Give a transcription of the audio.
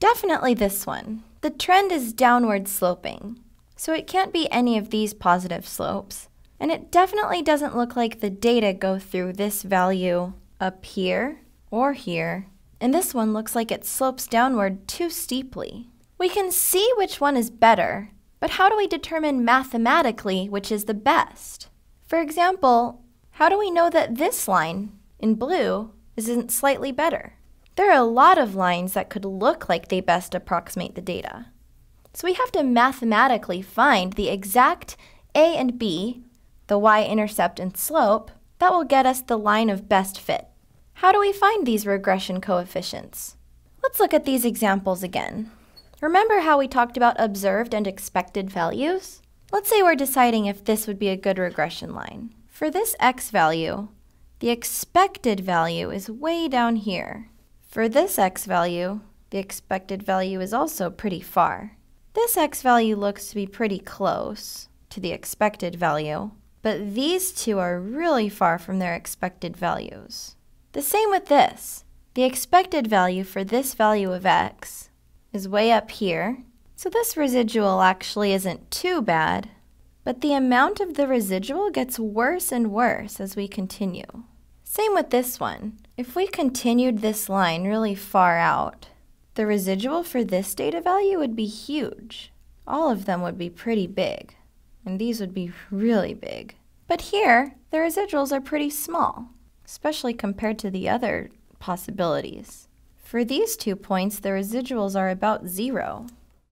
Definitely this one. The trend is downward sloping, so it can't be any of these positive slopes. And it definitely doesn't look like the data go through this value up here or here. And this one looks like it slopes downward too steeply. We can see which one is better, but how do we determine mathematically which is the best? For example, how do we know that this line in blue isn't slightly better? There are a lot of lines that could look like they best approximate the data. So we have to mathematically find the exact A and B, the y-intercept and slope, that will get us the line of best fit. How do we find these regression coefficients? Let's look at these examples again. Remember how we talked about observed and expected values? Let's say we're deciding if this would be a good regression line. For this x value, the expected value is way down here. For this x value, the expected value is also pretty far. This x value looks to be pretty close to the expected value, but these two are really far from their expected values. The same with this. The expected value for this value of x is way up here, so this residual actually isn't too bad, but the amount of the residual gets worse and worse as we continue. Same with this one. If we continued this line really far out, the residual for this data value would be huge. All of them would be pretty big, and these would be really big. But here, the residuals are pretty small, especially compared to the other possibilities. For these 2 points, the residuals are about 0.